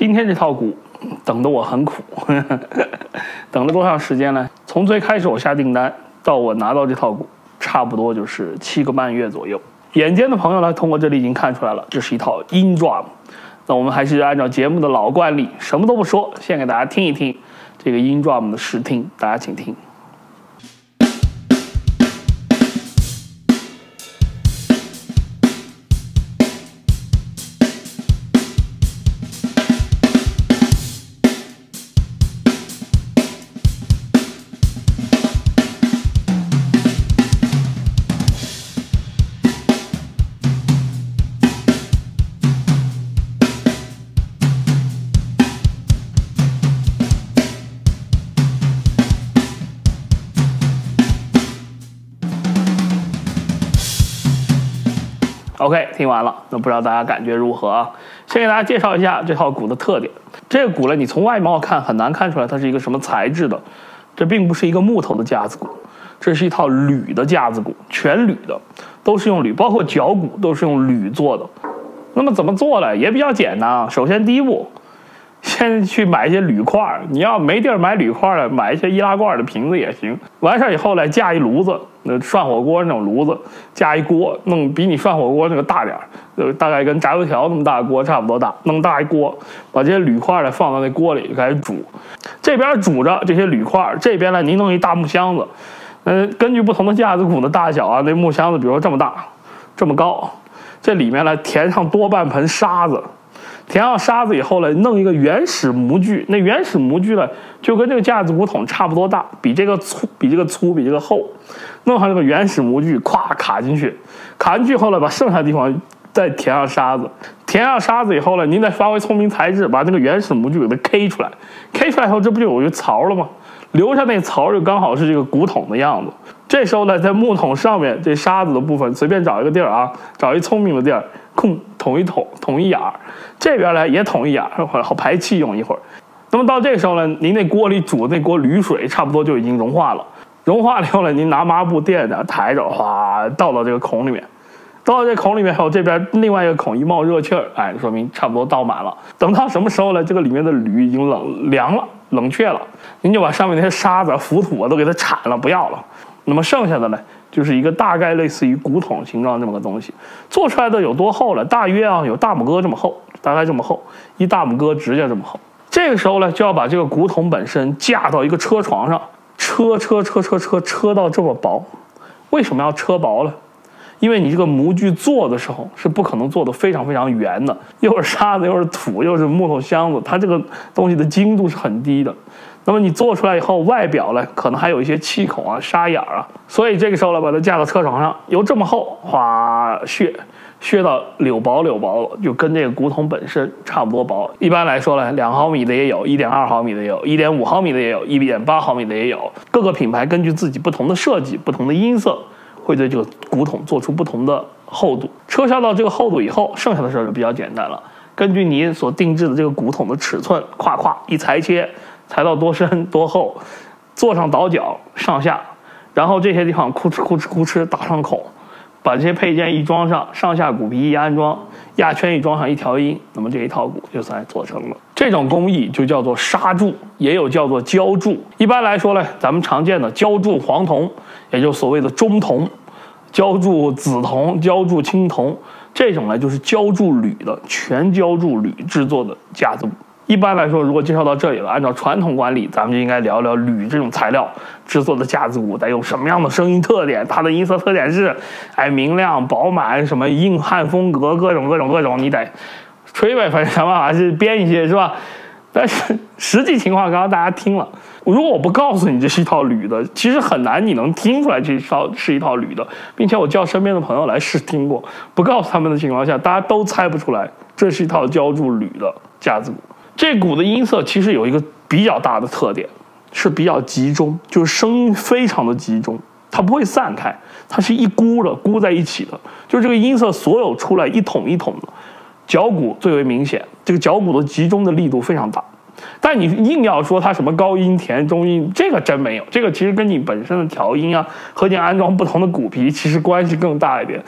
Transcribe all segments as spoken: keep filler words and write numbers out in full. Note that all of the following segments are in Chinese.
今天这套鼓等得我很苦，呵呵等了多长时间呢？从最开始我下订单到我拿到这套鼓，差不多就是七个半月左右。眼尖的朋友呢，通过这里已经看出来了，这是一套 In-Drum。那我们还是按照节目的老惯例，什么都不说，先给大家听一听这个 In-Drum 的试听，大家请听。OK， 听完了，那不知道大家感觉如何啊？先给大家介绍一下这套鼓的特点。这个鼓呢，你从外貌看很难看出来它是一个什么材质的，这并不是一个木头的架子鼓，这是一套铝的架子鼓，全铝的，都是用铝，包括脚骨都是用铝做的。那么怎么做呢？也比较简单啊。首先第一步，先去买一些铝块，你要没地儿买铝块了，买一些易拉罐的瓶子也行。完事儿以后呢，架一炉子。那涮火锅那种炉子，加一锅，弄比你涮火锅那个大点儿，呃，大概跟炸油条那么大的锅差不多大，弄大一锅，把这些铝块呢放到那锅里就开始煮。这边煮着这些铝块，这边呢您弄一大木箱子，嗯、呃，根据不同的架子鼓的大小啊，那木箱子比如说这么大，这么高，这里面呢填上多半盆沙子。填上沙子以后呢，弄一个原始模具，那原始模具呢，就跟这个架子鼓筒差不多大，比这个粗，比这个粗，比这个厚。弄上这个原始模具，咵卡进去，卡进去后呢，把剩下的地方再填上沙子。填上沙子以后呢，您再发挥聪明才智，把这个原始模具给它 K 出来。K 出来以后，这不就有一个槽了吗？留下那槽就刚好是这个鼓筒的样子。这时候呢，在木桶上面这沙子的部分，随便找一个地儿啊，找一聪明的地儿，空捅一捅，捅一眼儿。这边呢也捅一眼儿，好排气用一会儿。那么到这个时候呢，您那锅里煮的那锅铝水差不多就已经融化了。融化了以后呢，您拿抹布垫着抬着，哗倒到这个孔里面。倒到这孔里面后，这边另外一个孔一冒热气儿，哎，说明差不多倒满了。等到什么时候呢？这个里面的铝已经冷凉了，冷却了，您就把上面那些沙子、浮土啊都给它铲了，不要了。那么剩下的呢，就是一个大概类似于鼓筒形状这么个东西。做出来的有多厚呢？大约啊有大拇哥这么厚，大概这么厚，一大拇哥指甲这么厚。这个时候呢，就要把这个鼓筒本身架到一个车床上，车车车车车车到这么薄。为什么要车薄呢？因为你这个模具做的时候是不可能做的非常非常圆的，又是沙子又是土又是木头箱子，它这个东西的精度是很低的。那么你做出来以后，外表呢可能还有一些气孔啊、沙眼啊，所以这个时候呢，把它架到车床上，由这么厚，哗削削到柳薄柳薄了，就跟这个鼓筒本身差不多薄。一般来说呢，两毫米的也有，一点二毫米的也有，一点五毫米的也有，一点八毫米的也有。各个品牌根据自己不同的设计、不同的音色，会对这个鼓筒做出不同的厚度。车销到这个厚度以后，剩下的事儿就比较简单了。根据您所定制的这个鼓筒的尺寸，咵咵一裁切，裁到多深多厚，做上倒角上下，然后这些地方哭哧哭哧哭哧打上孔，把这些配件一装上，上下鼓皮一安装，压圈一装上一调音，那么这一套鼓就算做成了。这种工艺就叫做砂铸，也有叫做胶铸。一般来说呢，咱们常见的胶铸黄铜，也就是所谓的中铜，胶铸紫铜、胶铸青铜，这种呢就是胶铸铝的，全胶铸铝制作的架子鼓。一般来说，如果介绍到这里了，按照传统惯例，咱们就应该聊聊铝这种材料制作的架子鼓带有什么样的声音特点，它的音色特点是，哎，明亮、饱满，什么硬汉风格，各种各种各种，你得吹呗，反正想办法是编一些，是吧？但是实际情况刚刚大家听了，如果我不告诉你这是一套铝的，其实很难你能听出来这套是一套铝的，并且我叫身边的朋友来试听过，不告诉他们的情况下，大家都猜不出来这是一套胶铸铝的架子鼓。这鼓的音色其实有一个比较大的特点，是比较集中，就是声音非常的集中，它不会散开，它是一箍的箍在一起的，就是这个音色所有出来一筒一筒的。脚鼓最为明显，这个脚鼓的集中的力度非常大。但你硬要说它什么高音甜、中音，这个真没有，这个其实跟你本身的调音啊和你安装不同的鼓皮其实关系更大一点。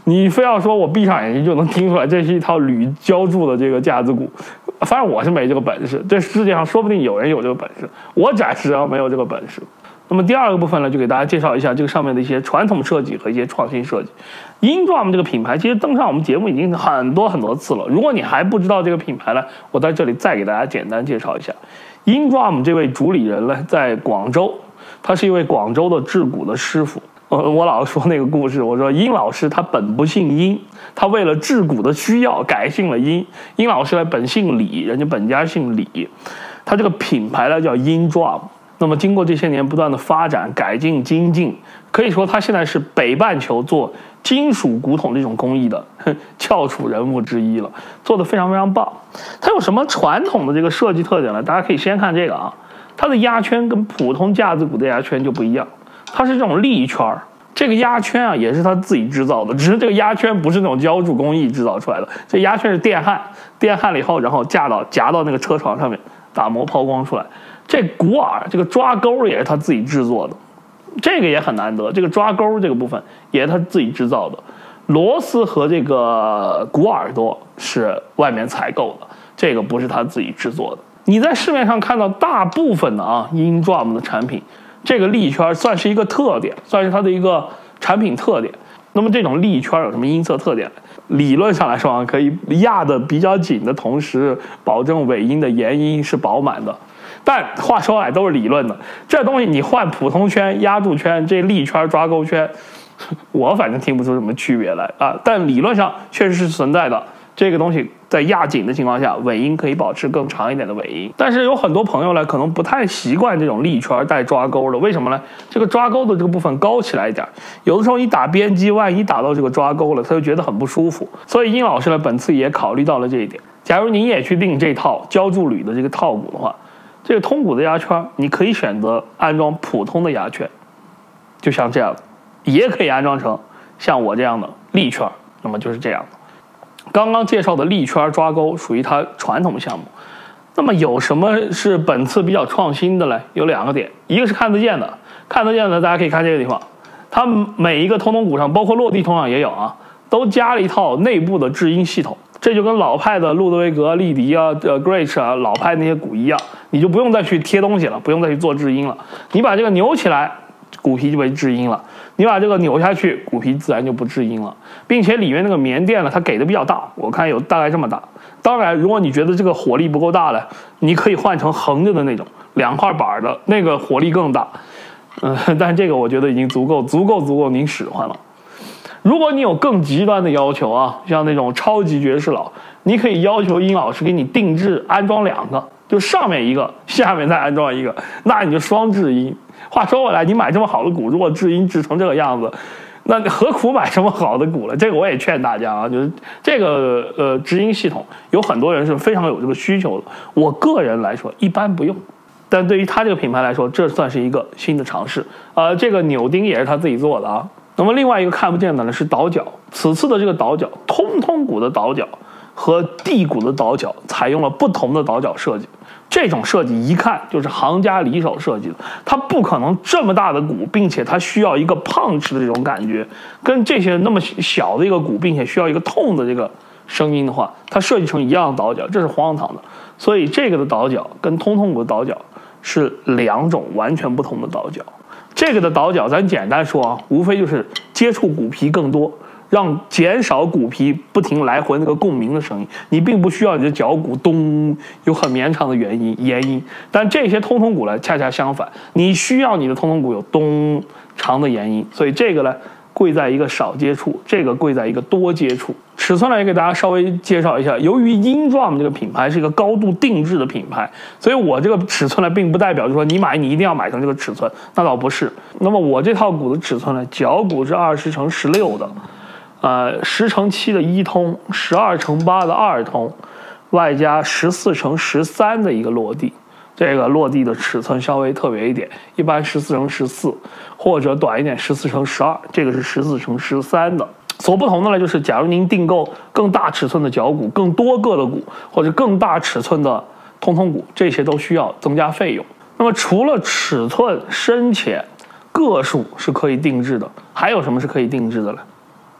你非要说我闭上眼睛就能听出来这是一套铝浇铸的这个架子鼓，反正我是没这个本事。这世界上说不定有人有这个本事，我暂时啊没有这个本事。那么第二个部分呢，就给大家介绍一下这个上面的一些传统设计和一些创新设计。InDrum 这个品牌其实登上我们节目已经很多很多次了，如果你还不知道这个品牌呢，我在这里再给大家简单介绍一下。InDrum 这位主理人呢，在广州，他是一位广州的制鼓的师傅。呃，我老说那个故事，我说殷老师他本不姓殷，他为了制鼓的需要改姓了殷。殷老师呢本姓李，人家本家姓李，他这个品牌呢叫 InDrum。那么经过这些年不断的发展、改进、精进，可以说他现在是北半球做金属古董这种工艺的翘楚人物之一了，做得非常非常棒。它有什么传统的这个设计特点呢？大家可以先看这个啊，它的压圈跟普通架子鼓的压圈就不一样，它是这种立圈。这个压圈啊也是他自己制造的，只是这个压圈不是那种浇铸工艺制造出来的，这压圈是电焊，电焊了以后，然后架到夹到那个车床上面，打磨抛光出来。这鼓耳这个抓钩也是他自己制作的，这个也很难得，这个抓钩这个部分也是他自己制造的。螺丝和这个鼓耳朵是外面采购的，这个不是他自己制作的。你在市面上看到大部分的啊 InDrum 的产品，这个立圈算是一个特点，算是它的一个产品特点。那么这种立圈有什么音色特点？理论上来说啊，可以压得比较紧的同时，保证尾音的延音是饱满的。但话说来都是理论的，这东西你换普通圈、压铸圈、这立圈、抓钩圈，我反正听不出什么区别来啊。但理论上确实是存在的。这个东西在压紧的情况下，尾音可以保持更长一点的尾音。但是有很多朋友呢，可能不太习惯这种立圈带抓钩的，为什么呢？这个抓钩的这个部分高起来一点，有的时候你打边击，万一打到这个抓钩了，他就觉得很不舒服。所以殷老师呢，本次也考虑到了这一点。假如您也去订这套浇铸铝的这个套鼓的话，这个通鼓的压圈，你可以选择安装普通的压圈，就像这样的，也可以安装成像我这样的立圈，那么就是这样的。刚刚介绍的立圈抓钩属于它传统项目，那么有什么是本次比较创新的嘞？有两个点，一个是看得见的，看得见的大家可以看这个地方，它每一个通通鼓上，包括落地通上也有啊，都加了一套内部的制音系统。这就跟老派的路德维格、利迪啊、呃 Gretsch 啊、老派那些鼓一样，你就不用再去贴东西了，不用再去做制音了。你把这个扭起来，鼓皮就被制音了；你把这个扭下去，鼓皮自然就不制音了。并且里面那个棉垫呢，它给的比较大，我看有大概这么大。当然，如果你觉得这个火力不够大了，你可以换成横着的那种两块板的，那个火力更大。嗯，但这个我觉得已经足够、足够、足够您使唤了。如果你有更极端的要求啊，像那种超级爵士佬，你可以要求殷老师给你定制安装两个，就上面一个，下面再安装一个，那你就双制音。话说回来，你买这么好的鼓，如果制音制成这个样子，那何苦买这么好的鼓了？这个我也劝大家啊，就是这个呃制音系统，有很多人是非常有这个需求的。我个人来说一般不用，但对于他这个品牌来说，这算是一个新的尝试。呃，这个扭钉也是他自己做的啊。那么另外一个看不见的呢是倒角，此次的这个倒角，通通鼓的倒角和地鼓的倒角采用了不同的倒角设计。这种设计一看就是行家里手设计的，它不可能这么大的鼓，并且它需要一个punch的这种感觉，跟这些那么小的一个鼓，并且需要一个痛的这个声音的话，它设计成一样的倒角，这是荒唐的。所以这个的倒角跟通通鼓的倒角是两种完全不同的倒角。这个的倒角咱简单说啊，无非就是接触鼓皮更多，让减少鼓皮不停来回那个共鸣的声音。你并不需要你的脚鼓咚有很绵长的元音延音，但这些通通鼓呢恰恰相反，你需要你的通通鼓有咚长的延音。所以这个呢贵在一个少接触，这个贵在一个多接触。尺寸呢也给大家稍微介绍一下，由于 InDrum 这个品牌是一个高度定制的品牌，所以我这个尺寸呢并不代表就说你买你一定要买成这个尺寸，那倒不是。那么我这套鼓的尺寸呢，脚鼓是二十乘十六的，呃十乘七的一通，十二乘八的二通，外加十四乘十三的一个落地。这个落地的尺寸稍微特别一点，一般十四乘十四，或者短一点十四乘十二，这个是十四乘十三的。所不同的呢，就是假如您订购更大尺寸的脚鼓、更多个的鼓，或者更大尺寸的通通鼓，这些都需要增加费用。那么除了尺寸、深浅、个数是可以定制的，还有什么是可以定制的呢？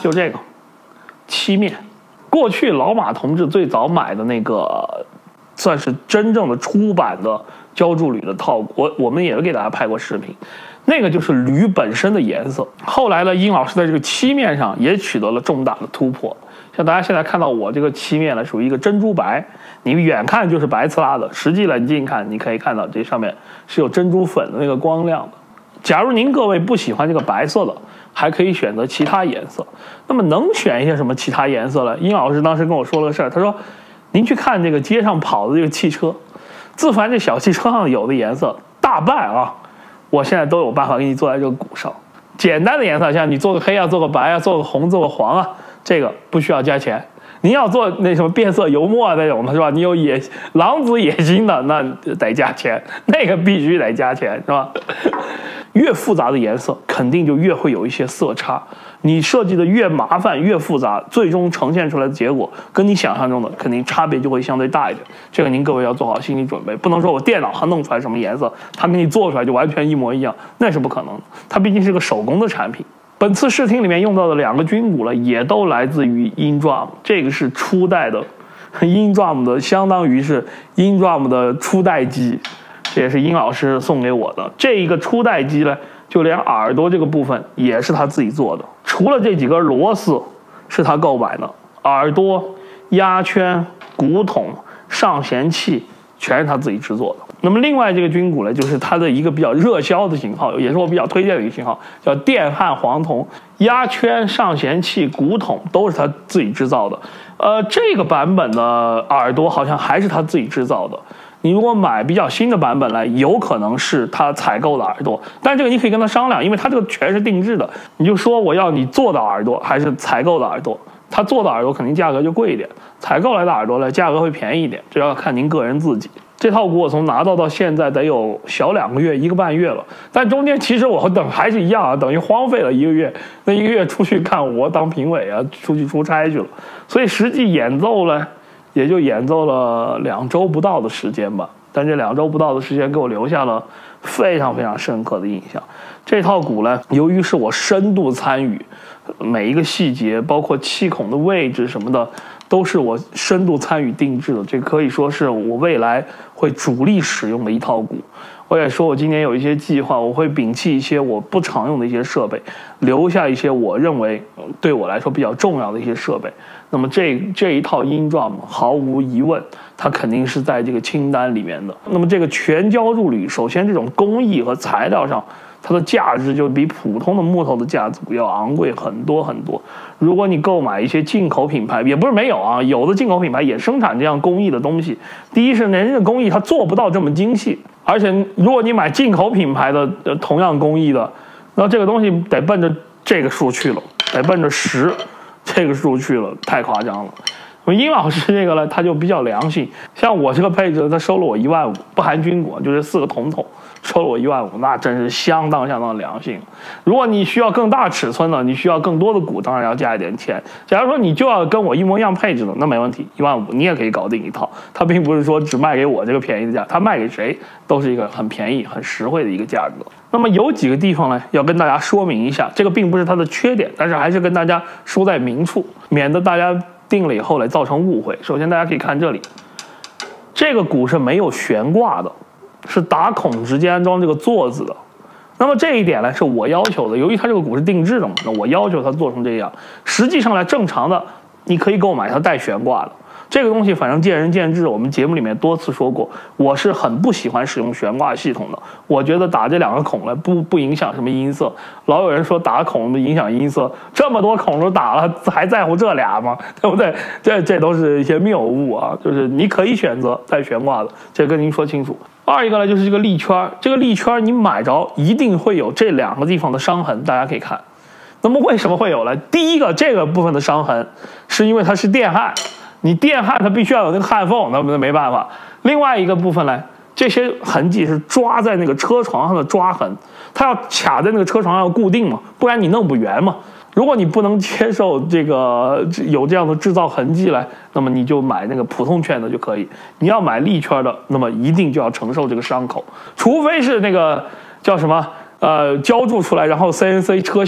就这个漆面。过去老马同志最早买的那个，算是真正的出版的胶铸铝的套股，我我们也给大家拍过视频，那个就是铝本身的颜色。后来呢，殷老师在这个漆面上也取得了重大的突破。像大家现在看到我这个漆面呢，属于一个珍珠白，你远看就是白刺啦的，实际冷近看，你可以看到这上面是有珍珠粉的那个光亮的。假如您各位不喜欢这个白色的，还可以选择其他颜色。那么能选一些什么其他颜色呢？殷老师当时跟我说了个事儿，他说：“您去看这个街上跑的这个汽车，自凡这小汽车上有的颜色，大半啊，我现在都有办法给你做在这个鼓上。简单的颜色，像你做个黑啊，做个白啊，做个红，做个黄啊，这个不需要加钱。您要做那什么变色油墨啊那种的是吧？你有野狼子野心的，那得加钱，那个必须得加钱是吧？越复杂的颜色，肯定就越会有一些色差。你设计的越麻烦越复杂，最终呈现出来的结果跟你想象中的肯定差别就会相对大一点。这个您各位要做好心理准备，不能说我电脑上弄出来什么颜色，它给你做出来就完全一模一样，那是不可能的。它毕竟是个手工的产品。本次试听里面用到的两个军鼓呢，也都来自于 InDrum， 这个是初代的 InDrum 的，相当于是 InDrum 的初代机，这也是殷老师送给我的。这一个初代机呢，就连耳朵这个部分也是他自己做的，除了这几根螺丝是他购买的，耳朵、压圈、鼓筒、上弦器全是他自己制作的。那么另外这个军鼓呢，就是它的一个比较热销的型号，也是我比较推荐的一个型号，叫电焊黄铜。压圈、上弦器、鼓筒都是他自己制造的。呃，这个版本的耳朵好像还是他自己制造的。你如果买比较新的版本来，有可能是他采购的耳朵，但这个你可以跟他商量，因为他这个全是定制的，你就说我要你做的耳朵还是采购的耳朵，他做的耳朵肯定价格就贵一点，采购来的耳朵呢价格会便宜一点，这要看您个人自己。这套鼓我从拿到到现在得有小两个月，一个半月了，但中间其实我等还是一样啊，等于荒废了一个月。那一个月出去干活当评委啊，出去出差去了，所以实际演奏呢，也就演奏了两周不到的时间吧。但这两周不到的时间给我留下了非常非常深刻的印象。这套鼓呢，由于是我深度参与，每一个细节，包括气孔的位置什么的，都是我深度参与定制的，这可以说是我未来会主力使用的一套鼓。我也说我今年有一些计划，我会摒弃一些我不常用的一些设备，留下一些我认为对我来说比较重要的一些设备。那么这这一套InDrum毫无疑问，它肯定是在这个清单里面的。那么这个全胶铸铝，首先这种工艺和材料上，它的价值就比普通的木头的架子鼓要昂贵很多很多。如果你购买一些进口品牌，也不是没有啊，有的进口品牌也生产这样工艺的东西。第一是人家的工艺它做不到这么精细，而且如果你买进口品牌的、呃、同样工艺的，那这个东西得奔着这个数去了，得奔着十这个数去了，太夸张了。殷老师这个呢，他就比较良心，像我这个配置，他收了我一万五，不含军鼓，就这四个铜筒，收了我一万五，那真是相当相当良心。如果你需要更大尺寸的，你需要更多的鼓，当然要加一点钱。假如说你就要跟我一模一样配置的，那没问题，一万五你也可以搞定一套。他并不是说只卖给我这个便宜的价，他卖给谁都是一个很便宜、很实惠的一个价格。那么有几个地方呢，要跟大家说明一下，这个并不是它的缺点，但是还是跟大家说在明处，免得大家定了以后来造成误会。首先大家可以看这里，这个鼓是没有悬挂的，是打孔直接安装这个座子的。那么这一点呢是我要求的，由于它这个鼓是定制的嘛，那我要求它做成这样。实际上呢，正常的你可以购买它带悬挂的。这个东西反正见仁见智，我们节目里面多次说过，我是很不喜欢使用悬挂系统的。我觉得打这两个孔呢，不不影响什么音色。老有人说打孔影响音色，这么多孔都打了，还在乎这俩吗？对不对？这这都是一些谬误啊！就是你可以选择带悬挂的，这跟您说清楚。二一个呢，就是这个立圈，这个立圈你买着一定会有这两个地方的伤痕，大家可以看。那么为什么会有呢？第一个，这个部分的伤痕是因为它是电焊。你电焊它必须要有那个焊缝，那没办法。另外一个部分呢，这些痕迹是抓在那个车床上的抓痕，它要卡在那个车床上要固定嘛，不然你弄不圆嘛。如果你不能接受这个有这样的制造痕迹来，那么你就买那个普通圈的就可以。你要买立圈的，那么一定就要承受这个伤口，除非是那个叫什么呃胶铸出来，然后 C N C 车削。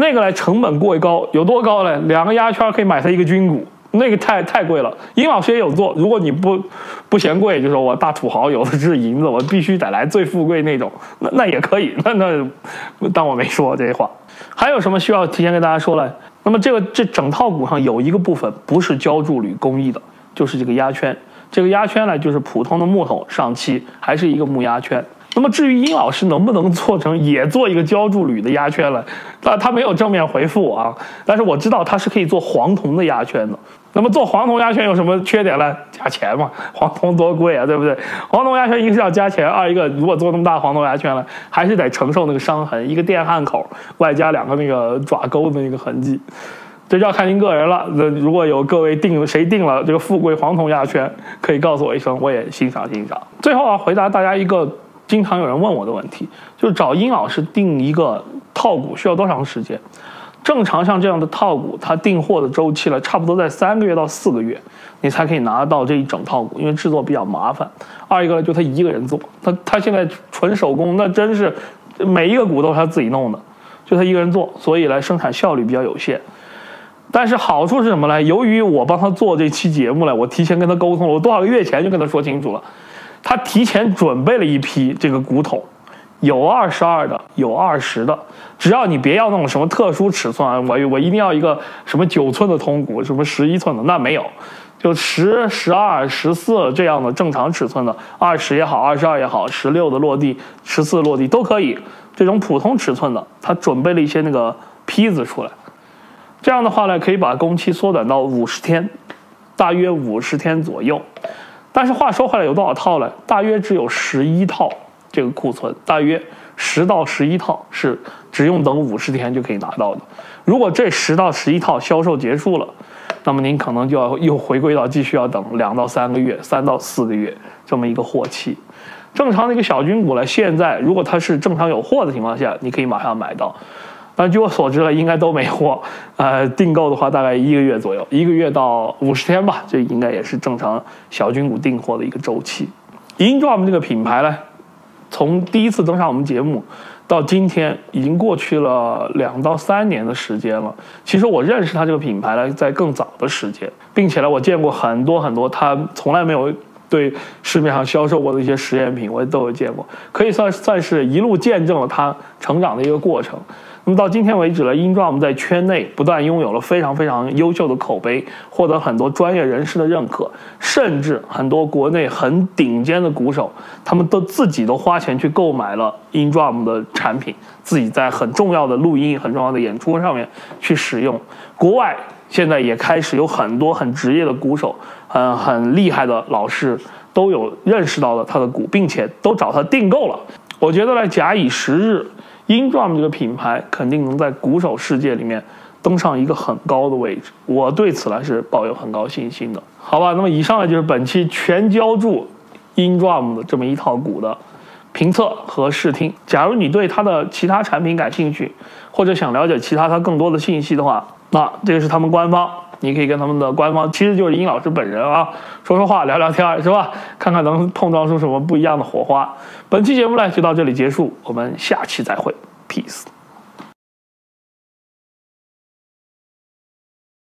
那个来成本过高，有多高呢？两个压圈可以买它一个军鼓。那个太太贵了，殷老师也有做。如果你不不嫌贵，就说我大土豪有的是银子，我必须得来最富贵那种，那那也可以。那那当我没说这些话。还有什么需要提前跟大家说嘞？那么这个这整套鼓上有一个部分不是浇铸铝工艺的，就是这个压圈。这个压圈呢，就是普通的木头上漆，还是一个木压圈。那么至于殷老师能不能做成也做一个浇铸铝的压圈了，那他没有正面回复我啊。但是我知道他是可以做黄铜的压圈的。那么做黄铜压圈有什么缺点呢？加钱嘛，黄铜多贵啊，对不对？黄铜压圈一个是要加钱，二一个如果做那么大黄铜压圈了，还是得承受那个伤痕，一个电焊口外加两个那个爪钩的那个痕迹。这就要看您个人了。如果有各位定谁定了这个富贵黄铜压圈，可以告诉我一声，我也欣赏欣赏。最后啊，回答大家一个经常有人问我的问题，就是找殷老师定一个套鼓需要多长时间？正常像这样的套鼓，它订货的周期了，差不多在三个月到四个月，你才可以拿到这一整套鼓，因为制作比较麻烦。二一个呢，就他一个人做，他他现在纯手工，那真是每一个鼓都是他自己弄的，就他一个人做，所以来生产效率比较有限。但是好处是什么呢？由于我帮他做这期节目了，我提前跟他沟通了，我多少个月前就跟他说清楚了，他提前准备了一批这个鼓筒。有二十二的，有二十的，只要你别要那种什么特殊尺寸啊，我我一定要一个什么九寸的铜鼓，什么十一寸的，那没有，就十、十二、十四这样的正常尺寸的，二十也好，二十二也好，十六的落地，十四落地都可以。这种普通尺寸的，他准备了一些那个坯子出来，这样的话呢，可以把工期缩短到五十天，大约五十天左右。但是话说回来，有多少套呢？大约只有十一套。这个库存大约十到十一套是只用等五十天就可以拿到的。如果这十到十一套销售结束了，那么您可能就要又回归到继续要等两到三个月、三到四个月这么一个货期。正常的一个小军鼓呢，现在如果它是正常有货的情况下，你可以马上买到。但据我所知呢，应该都没货。呃，订购的话大概一个月左右，一个月到五十天吧，这应该也是正常小军鼓订货的一个周期。InDrum 这个品牌呢，从第一次登上我们节目到今天，已经过去了两到三年的时间了。其实我认识它这个品牌呢，在更早的时间，并且呢，我见过很多很多它从来没有对市面上销售过的一些实验品，我也都有见过，可以算算是一路见证了它成长的一个过程。那么到今天为止呢，InDrum在圈内不但拥有了非常非常优秀的口碑，获得很多专业人士的认可，甚至很多国内很顶尖的鼓手，他们都自己都花钱去购买了 InDrum 的产品，自己在很重要的录音、很重要的演出上面去使用。国外现在也开始有很多很职业的鼓手，很很厉害的老师都有认识到了他的鼓，并且都找他订购了。我觉得呢，假以时日，InDrum 这个品牌肯定能在鼓手世界里面登上一个很高的位置，我对此呢是抱有很高信心的。好吧，那么以上呢就是本期全浇铸 InDrum 的这么一套鼓的评测和试听。假如你对它的其他产品感兴趣，或者想了解其他它更多的信息的话，那这个是他们官方，你可以跟他们的官方，其实就是殷老师本人啊，说说话聊聊天是吧？看看能碰撞出什么不一样的火花。本期节目呢就到这里结束，我们下期再会 ，peace。